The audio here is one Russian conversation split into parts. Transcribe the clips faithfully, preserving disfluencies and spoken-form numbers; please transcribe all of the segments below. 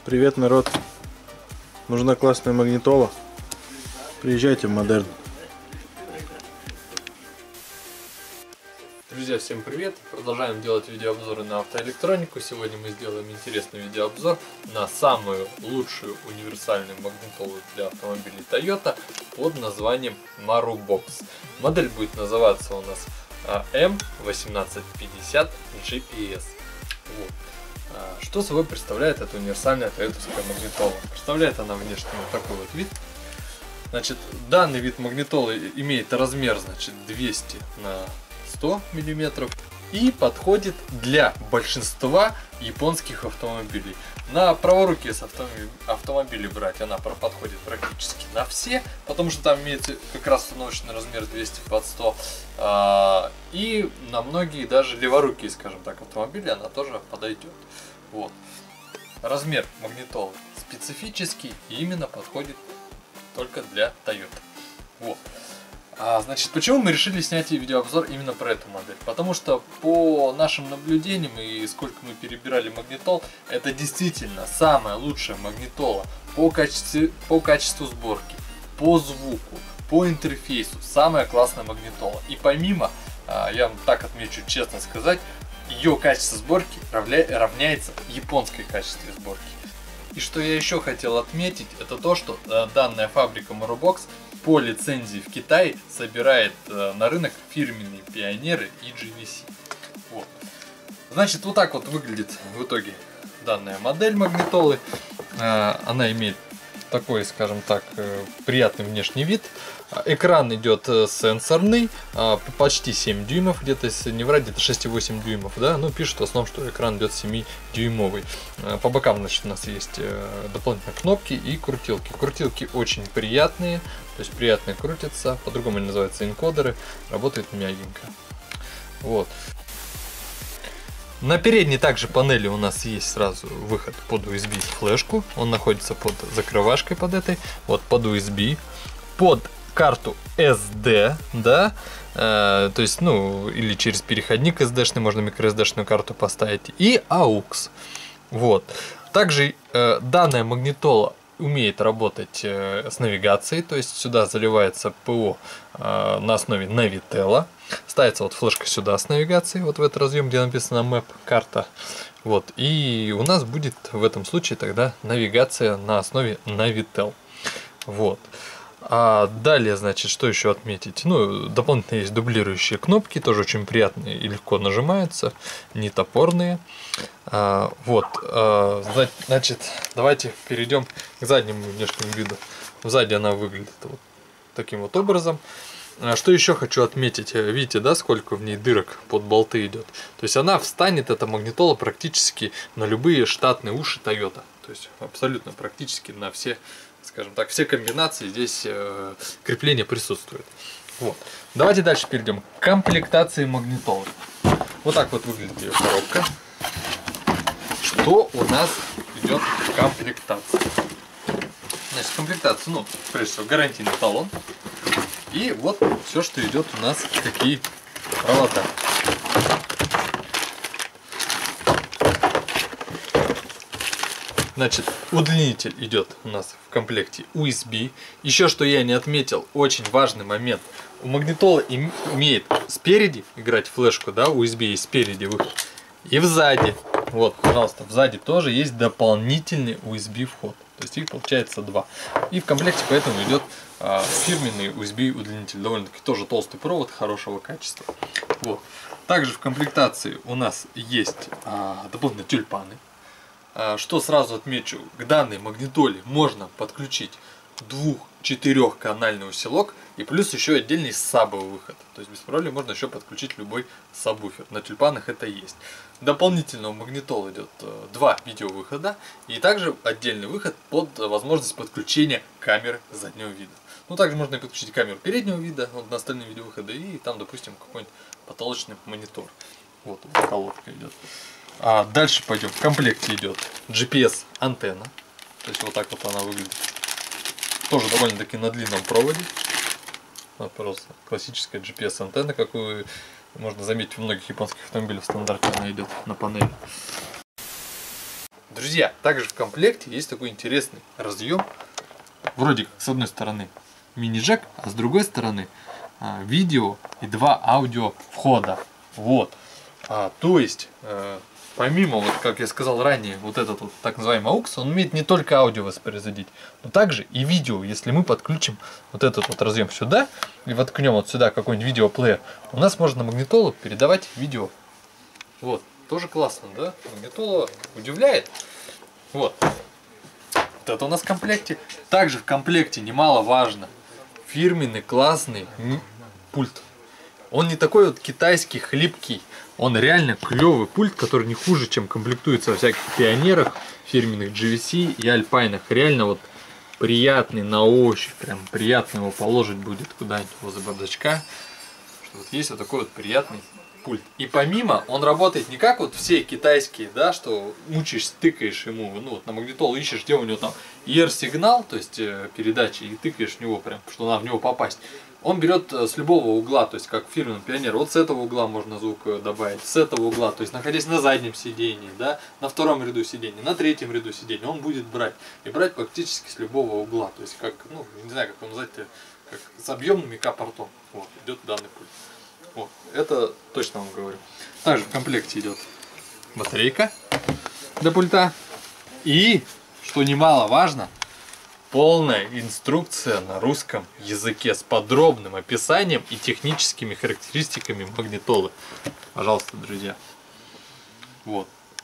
Привет, народ! Нужна классная магнитола? Приезжайте в Модерн. Друзья, всем привет! Продолжаем делать видеообзоры на автоэлектронику. Сегодня мы сделаем интересный видеообзор на самую лучшую универсальную магнитолу для автомобилей Toyota под названием Marubox. Модель будет называться у нас эм восемнадцать пятьдесят джи пи эс. Вот. Что собой представляет эта универсальная тойотовская магнитола? Представляет она внешне вот такой вот вид. Значит, данный вид магнитолы имеет размер, значит, двести на сто миллиметров и подходит для большинства японских автомобилей. На праворуки с автомобилей брать она подходит практически на все, потому что там имеется как раз установочный размер двести под сто, и на многие даже леворукие, скажем так, автомобили она тоже подойдет. Вот. Размер магнитолы специфический и именно подходит только для Toyota. Вот. А, значит, почему мы решили снять видеообзор именно про эту модель? Потому что по нашим наблюдениям и сколько мы перебирали магнитол, это действительно самая лучшая магнитола по качеству, по качеству сборки, по звуку, по интерфейсу. Самая классная магнитола. И помимо, я вам так отмечу, честно сказать, ее качество сборки равняется японской качестве сборки. И что я еще хотел отметить, это то, что данная фабрика Marubox по лицензии в Китае собирает на рынок фирменные пионеры и джи ви си. Вот. Значит, вот так вот выглядит в итоге данная модель магнитолы. Она имеет такой, скажем так, приятный внешний вид. Экран идет сенсорный, почти семь дюймов, где-то, если не врать, где-то шесть и восемь дюймов, да, ну пишут в основном, что экран идет семидюймовый. По бокам, значит, у нас есть дополнительные кнопки и крутилки. Крутилки очень приятные, то есть приятно крутятся, по-другому они называются энкодеры, работают мягенько. Вот. На передней также панели у нас есть сразу выход под ю эс би флешку, он находится под закрывашкой под этой, вот под ю эс би, под карту эс ди, да, э, то есть, ну, или через переходник эс ди-шный можно microSD-шную карту поставить, и эй ю экс, вот. Также э, данная магнитола умеет работать э, с навигацией, то есть сюда заливается ПО э, на основе Navitel, ставится вот флешка сюда с навигацией, вот в этот разъем, где написано Map, карта, вот, и у нас будет в этом случае тогда навигация на основе Navitel, вот. А далее, значит, что еще отметить? Ну, дополнительно есть дублирующие кнопки, тоже очень приятные и легко нажимаются, не топорные. А, вот, а, значит, давайте перейдем к заднему внешнему виду. Сзади она выглядит вот таким вот образом. А что еще хочу отметить? Видите, да, сколько в ней дырок под болты идет? То есть она встанет, эта магнитола, практически на любые штатные уши Toyota. То есть абсолютно практически на все, скажем так, все комбинации здесь э, крепление присутствует. Вот. Давайте дальше перейдем к комплектации магнитолы. Вот так вот выглядит ее коробка. Что у нас идет в комплектации? Значит, комплектация, ну, прежде всего, гарантийный талон. И вот все, что идет у нас, какие провода. Значит, удлинитель идет у нас в комплекте ю эс би. Еще что я не отметил, очень важный момент. У магнитолы имеет спереди играть флешку, да, ю эс би есть спереди выход. И сзади, вот, пожалуйста, сзади тоже есть дополнительный ю эс би вход. То есть их получается два. И в комплекте поэтому идет а, фирменный ю эс би удлинитель. Довольно-таки тоже толстый провод хорошего качества. Вот. Также в комплектации у нас есть а, дополнительные тюльпаны. Что сразу отмечу, к данной магнитоле можно подключить двух-четырехканальный усилок и плюс еще отдельный сабовый выход. То есть без проблем можно еще подключить любой сабвуфер. На тюльпанах это есть. Дополнительно у магнитолы идет два видеовыхода и также отдельный выход под возможность подключения камеры заднего вида. Ну также можно и подключить камеру переднего вида, вот, на остальные видеовыходы, и там, допустим, какой-нибудь потолочный монитор. Вот, вот колодка идет. А дальше пойдем. В комплекте идет джи пи эс антенна. То есть вот так вот она выглядит. Тоже довольно-таки на длинном проводе. Вот просто классическая джи пи эс антенна, какую можно заметить у многих японских автомобилей в стандарте, она идет на панели. Друзья, также в комплекте есть такой интересный разъем. Вроде как с одной стороны мини-джек, а с другой стороны а, видео и два аудио входа. Вот. А, то есть, э, помимо, вот как я сказал ранее, вот этот вот так называемый эй ю экс, он умеет не только аудио воспроизводить, но также и видео. Если мы подключим вот этот вот разъем сюда и воткнем вот сюда какой-нибудь видеоплеер, у нас можно на магнитолу передавать видео. Вот. Тоже классно, да? Магнитола удивляет. Вот. Вот это у нас в комплекте. Также в комплекте немаловажно фирменный классный пульт. Он не такой вот китайский, хлипкий. Он реально клевый пульт, который не хуже, чем комплектуется во всяких пионерах, фирменных джи ви си и альпайнах. Реально вот приятный на ощупь. Прям приятно его положить будет куда-нибудь возле бардачка. Что вот есть вот такой вот приятный пульт. И помимо, он работает не как вот все китайские, да, что мучаешь, тыкаешь ему, ну вот на магнитолу ищешь, где у него там и ар-сигнал, то есть э, передачи, и тыкаешь в него прям, что надо в него попасть. Он берет э, с любого угла, то есть как фирменный пионер. Вот с этого угла можно звук добавить, с этого угла, то есть находясь на заднем сидении, да, на втором ряду сидений, на третьем ряду сидений, он будет брать. И брать практически с любого угла, то есть как, ну, не знаю, как его назвать-то, как с объемным ка-портом. Вот, идет данный пульт. Вот, это точно вам говорю. Также в комплекте идет батарейка для пульта. И, что немаловажно, полная инструкция на русском языке с подробным описанием и техническими характеристиками магнитолы. Пожалуйста, друзья. Вот.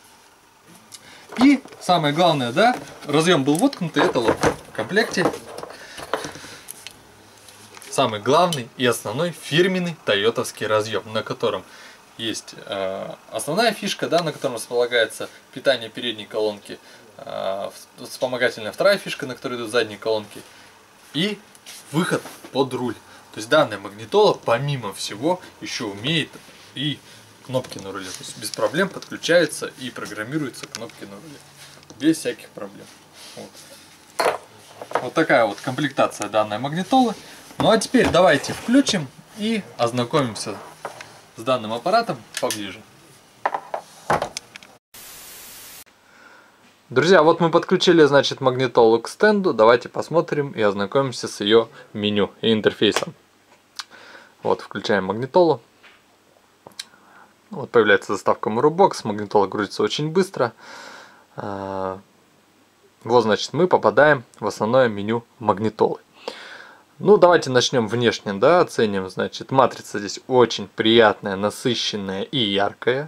И самое главное, да, разъем был воткнутый, это вот в комплекте. Самый главный и основной фирменный тойотовский разъем, на котором есть э, основная фишка, да, на котором располагается питание передней колонки, э, вспомогательная вторая фишка, на которой идут задние колонки, и выход под руль. То есть данная магнитола, помимо всего, еще умеет и кнопки на руле. То есть без проблем подключаются и программируются кнопки на руле. Без всяких проблем. Вот, вот такая вот комплектация данной магнитолы. Ну а теперь давайте включим и ознакомимся с данным аппаратом поближе. Друзья, вот мы подключили, значит, магнитолу к стенду. Давайте посмотрим и ознакомимся с ее меню и интерфейсом. Вот, включаем магнитолу. Вот появляется заставка Morobox. Магнитола грузится очень быстро. Вот, значит, мы попадаем в основное меню магнитолы. Ну, давайте начнем внешне, да, оценим, значит, матрица здесь очень приятная, насыщенная и яркая.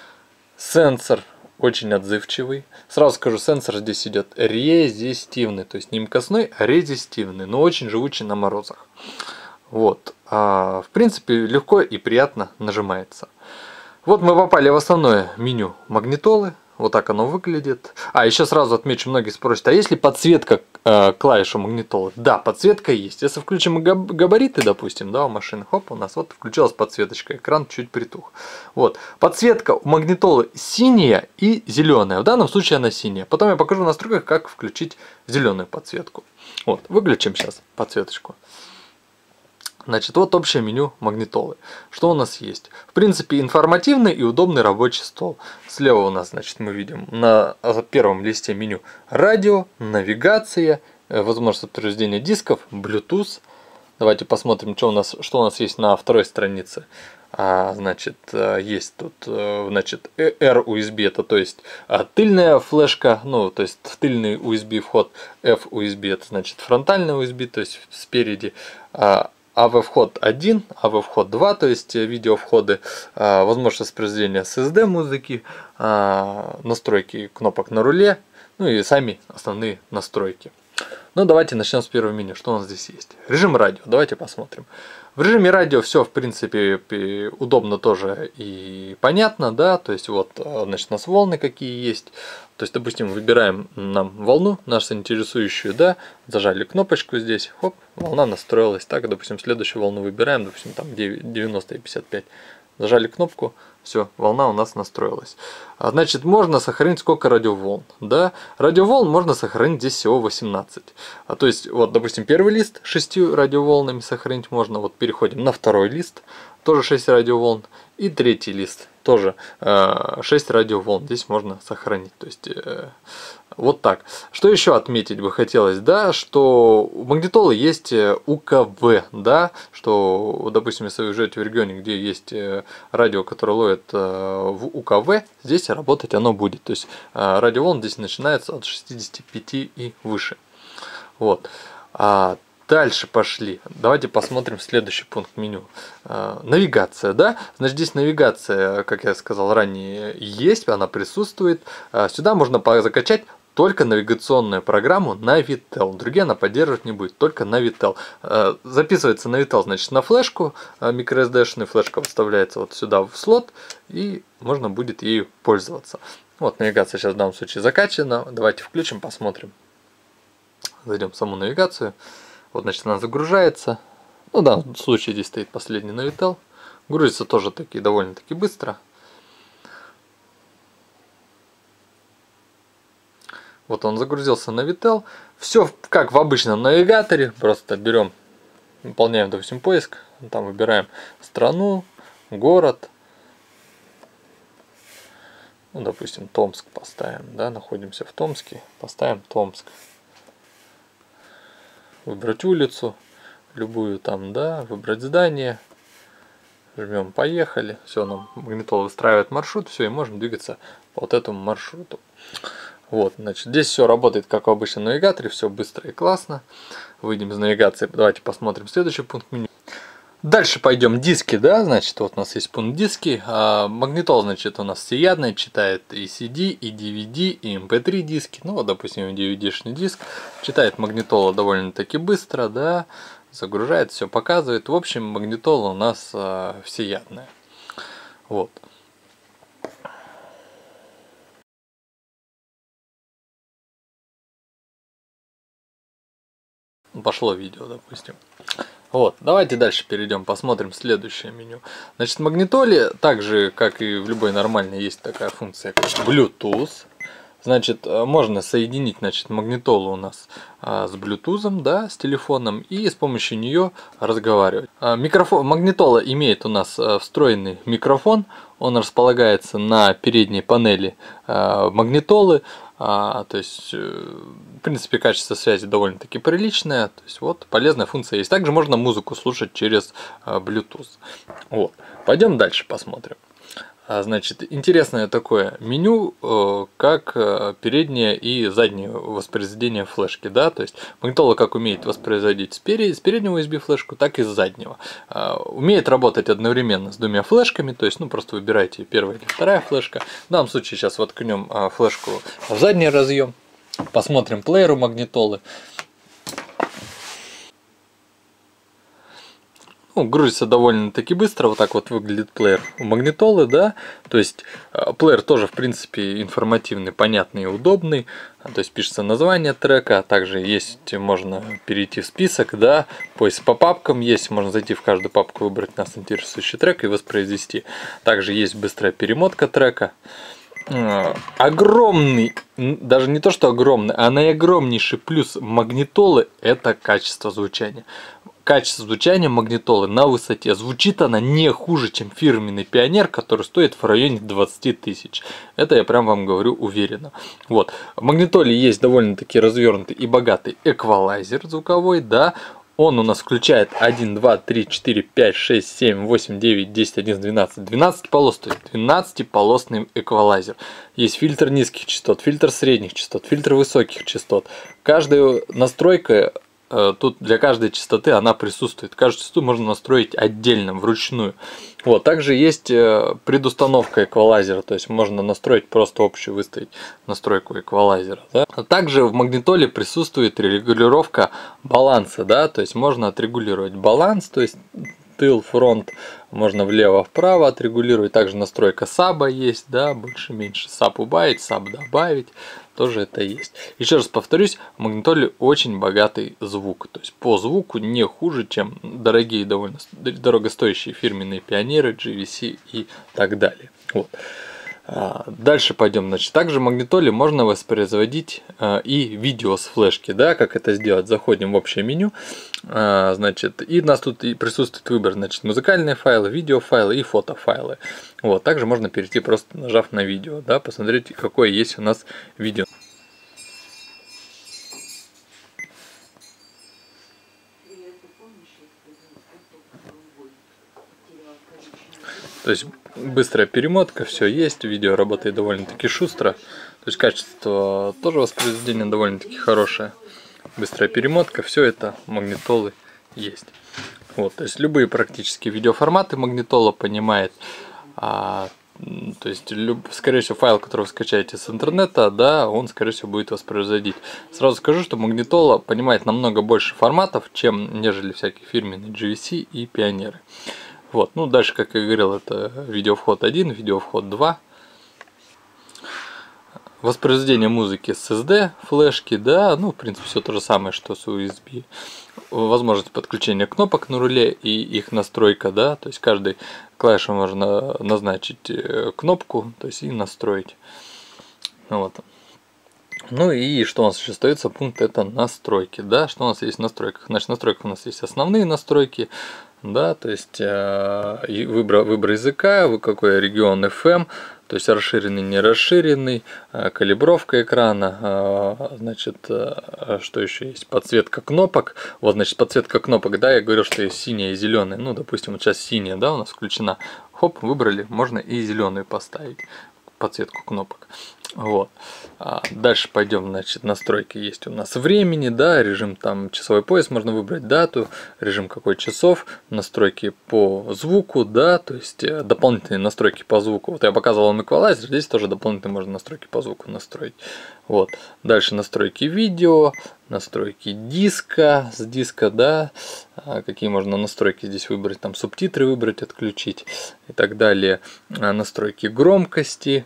Сенсор очень отзывчивый. Сразу скажу, сенсор здесь идет резистивный, то есть не мкостной, а резистивный, но очень живучий на морозах. Вот, а, в принципе, легко и приятно нажимается. Вот мы попали в основное меню магнитолы. Вот так оно выглядит. А, еще сразу отмечу, многие спросят, а есть ли подсветка э, клавиш у магнитолы? Да, подсветка есть. Если включим габ габариты, допустим, да, у машины, хоп, у нас вот включилась подсветочка, экран чуть притух. Вот, подсветка у магнитолы синяя и зеленая. В данном случае она синяя. Потом я покажу в настройках, как включить зеленую подсветку. Вот, выключим сейчас подсветочку. Значит, вот общее меню магнитолы. Что у нас есть? В принципе, информативный и удобный рабочий стол. Слева у нас, значит, мы видим на первом листе меню радио, навигация, возможность подтверждения дисков, Bluetooth. Давайте посмотрим, что у нас, что у нас есть на второй странице. А, значит, есть тут, значит, эр ю эс би, это то есть тыльная флешка, ну, то есть тыльный ю эс би вход, эф ю эс би, это значит фронтальный ю эс би, то есть спереди. эй ви вход один, эй ви вход два, то есть видеовходы, возможность воспроизведения эс эс ди музыки, настройки кнопок на руле, ну и сами основные настройки. Ну давайте начнем с первого меню. Что у нас здесь есть? Режим радио. Давайте посмотрим. В режиме радио все в принципе удобно тоже и понятно, да, то есть вот, значит, у нас волны какие есть. То есть, допустим, выбираем нам волну, нашу интересующую, да, зажали кнопочку здесь, хоп, волна настроилась. Так, допустим, следующую волну выбираем, допустим, там девяносто и пятьдесят пять. Зажали кнопку, все, волна у нас настроилась. Значит, можно сохранить сколько радиоволн, да? Радиоволн можно сохранить здесь всего восемнадцать. А то есть, вот, допустим, первый лист шестью радиоволнами сохранить можно. Вот переходим на второй лист, тоже шесть радиоволн. И третий лист тоже шесть радиоволн. Здесь можно сохранить. То есть вот так. Что еще отметить бы хотелось, да, что у магнитолы есть УКВ, да, что, допустим, если вы живете в регионе, где есть радио, которое ловит в УКВ, здесь работать оно будет. То есть радиоволн здесь начинается от шестидесяти пяти и выше. Вот. А дальше пошли. Давайте посмотрим следующий пункт меню. Навигация, да? Значит, здесь навигация, как я сказал ранее, есть, она присутствует. Сюда можно закачать только навигационную программу Navitel. Другие она поддерживать не будет, только Navitel. Записывается Navitel, значит, на флешку, microSD-шная флешка вставляется вот сюда в слот, и можно будет ею пользоваться. Вот навигация сейчас в данном случае закачана. Давайте включим, посмотрим. Зайдем в саму навигацию. Вот, значит, она загружается. Ну, в данном случае здесь стоит последний Navitel. Грузится тоже таки довольно-таки быстро. Вот он загрузился на Navitel. Все как в обычном навигаторе. Просто берем, выполняем, допустим, поиск. Там выбираем страну, город. Ну, допустим, Томск поставим. Да, находимся в Томске. Поставим Томск. Выбрать улицу, любую там, да, выбрать здание. Жмем поехали. Все, нам магнитола выстраивает маршрут. Все, и можем двигаться по вот этому маршруту. Вот, значит, здесь все работает как в обычном навигаторе, все быстро и классно. Выйдем из навигации, давайте посмотрим следующий пункт меню. Дальше пойдем диски, да, значит, вот у нас есть пункт диски. А, магнитола, значит, у нас всеядная, читает и си ди, и ди ви ди, и эм пэ три диски. Ну, вот, допустим, ди ви ди-шный диск. Читает магнитола довольно-таки быстро, да, загружает, все показывает. В общем, магнитола у нас а, всеядная. Вот. Пошло видео, допустим. Вот, давайте дальше перейдем, посмотрим следующее меню. Значит, в магнитоле, так же, как и в любой нормальной, есть такая функция, как Bluetooth. Значит, можно соединить, значит, магнитолу у нас а, с Bluetooth, да, с телефоном, и с помощью нее разговаривать. А, микрофон, магнитола имеет у нас а, встроенный микрофон, он располагается на передней панели а, магнитолы. А, то есть, в принципе, качество связи довольно-таки приличное. То есть, вот, полезная функция есть. Также можно музыку слушать через а, Bluetooth. Вот. Пойдем дальше посмотрим. А, значит, интересное такое меню, э, как э, переднее и заднее воспроизведение флешки. Да? То есть, магнитола как умеет воспроизводить с, перед, с переднего ю эс би флешку, так и с заднего. А, умеет работать одновременно с двумя флешками. То есть, ну, просто выбирайте первая или вторая флешка. В данном случае сейчас воткнем а, флешку в задний разъем. Посмотрим плеер у магнитолы. Ну, грузится довольно-таки быстро, вот так вот выглядит плеер у магнитолы, да, то есть плеер тоже, в принципе, информативный, понятный и удобный, то есть пишется название трека, также есть, можно перейти в список, да, поиск по папкам есть, можно зайти в каждую папку, выбрать нас интересующий трек и воспроизвести, также есть быстрая перемотка трека. Огромный, даже не то что огромный, а наиогромнейший плюс магнитолы — это качество звучания. Качество звучания магнитолы на высоте. Звучит она не хуже, чем фирменный Пионер, который стоит в районе двадцати тысяч. Это я прям вам говорю уверенно. Вот. В магнитоле есть довольно-таки развернутый и богатый эквалайзер звуковой, да. Он у нас включает один, два, три, четыре, пять, шесть, семь, восемь, девять, десять, одиннадцать, двенадцать. двенадцать полос, то есть двенадцатиполосный эквалайзер. Есть фильтр низких частот, фильтр средних частот, фильтр высоких частот. Каждая настройка тут для каждой частоты она присутствует. Каждую частоту можно настроить отдельно, вручную. Вот. Также есть предустановка эквалайзера, то есть можно настроить, просто общую выставить настройку эквалайзера. Да? А также в магнитоле присутствует регулировка баланса, да? То есть можно отрегулировать баланс, то есть тыл, фронт, можно влево-вправо отрегулировать. Также настройка саба есть, да, больше-меньше, саб убавить, саб добавить, тоже это есть. Еще раз повторюсь, в магнитоле очень богатый звук, то есть по звуку не хуже, чем дорогие, довольно дорогостоящие фирменные Пионеры, джи ви си и так далее. Вот. Дальше пойдем. Значит, также в магнитоле можно воспроизводить и видео с флешки, да, как это сделать. Заходим в общее меню, значит, и у нас тут и присутствует выбор, значит, музыкальные файлы, видеофайлы и фотофайлы. Вот, также можно перейти, просто нажав на видео, да, посмотреть, какое есть у нас видео. То есть быстрая перемотка, все есть, видео работает довольно-таки шустро. То есть качество тоже воспроизведения довольно-таки хорошее. Быстрая перемотка, все это магнитолы есть. Вот, то есть любые практически видеоформаты магнитола понимает. А, то есть, люб, скорее всего, файл, который вы скачаете с интернета, да, он, скорее всего, будет воспроизводить. Сразу скажу, что магнитола понимает намного больше форматов, чем нежели всякие фирменные джи ви си и пионеры. Вот, ну дальше, как я говорил, это видеовход один, видеовход два. Воспроизведение музыки с эс ди, флешки, да, ну в принципе все то же самое, что с ю эс би. Возможность подключения кнопок на руле и их настройка, да, то есть каждой клавишей можно назначить кнопку, то есть и настроить. Вот. Ну и что у нас еще остается пункт, это настройки, да, что у нас есть в настройках. Значит, в настройках у нас есть основные настройки, да, то есть э, выбор, выбор языка, какой регион эф эм, то есть расширенный, не расширенный, э, калибровка экрана, э, значит, э, что еще есть, подсветка кнопок. Вот, значит, подсветка кнопок, да, я говорил, что есть синяя и зеленая, ну, допустим, вот сейчас синяя, да, у нас включена, хоп, выбрали, можно и зеленую поставить, подсветку кнопок. Вот. Дальше пойдем, значит, настройки есть у нас времени, да, режим там часовой пояс, можно выбрать дату, режим какой часов, настройки по звуку, да, то есть дополнительные настройки по звуку. Вот я показывал вам эквалайзер, здесь тоже дополнительные можно настройки по звуку настроить. Вот. Дальше настройки видео, настройки диска, с диска, да, какие можно настройки здесь выбрать, там субтитры выбрать, отключить и так далее, настройки громкости.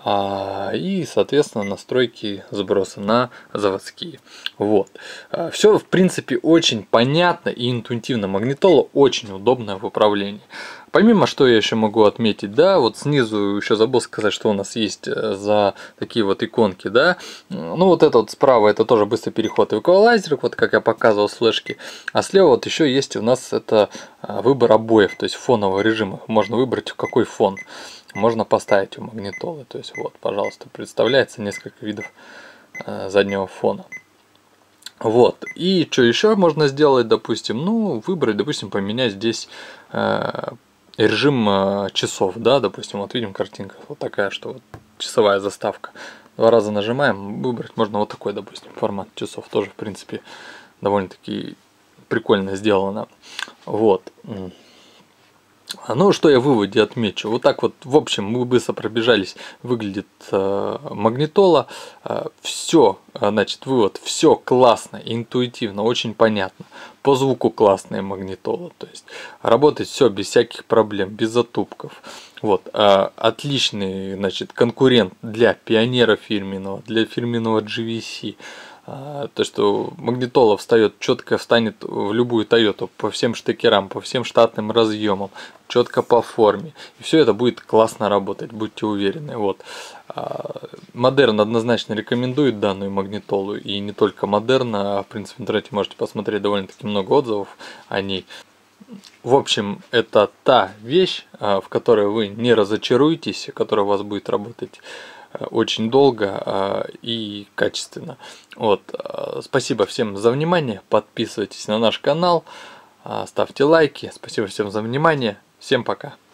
И, соответственно, настройки сброса на заводские. Вот. Все, в принципе, очень понятно и интуитивно. Магнитола очень удобная в управлении. Помимо, что я еще могу отметить, да, вот снизу еще забыл сказать, что у нас есть за такие вот иконки, да. Ну, вот это вот справа, это тоже быстрый переход в эквалайзер, вот как я показывал с флешки. А слева вот еще есть у нас это выбор обоев, то есть фонового режима. Можно выбрать, какой фон можно поставить у магнитолы. То есть вот, пожалуйста, представляется несколько видов заднего фона. Вот. И что еще можно сделать, допустим, ну, выбрать, допустим, поменять здесь э, режим э, часов, да, допустим, вот видим картинка, вот такая, что вот часовая заставка. Два раза нажимаем, выбрать можно вот такой, допустим, формат часов, тоже, в принципе, довольно-таки прикольно сделано. Вот. Ну, что я в выводе отмечу. Вот так вот, в общем, мы быстро пробежались, выглядит э, магнитола. Э, все, значит, вывод, все классно, интуитивно, очень понятно. По звуку классная магнитола. То есть работает все без всяких проблем, без затупков. Вот, э, отличный, значит, конкурент для пионера фирменного, для фирменного джи ви си. То, что магнитола встает, четко встанет в любую Toyota по всем штекерам, по всем штатным разъемам, четко по форме. И все это будет классно работать, будьте уверены. Вот. Модерн однозначно рекомендует данную магнитолу. И не только Модерн, а в принципе в интернете можете посмотреть довольно-таки много отзывов о ней. В общем, это та вещь, в которой вы не разочаруетесь, которая у вас будет работать очень долго и качественно. Вот. Спасибо всем за внимание. Подписывайтесь на наш канал, ставьте лайки. Спасибо всем за внимание. Всем пока.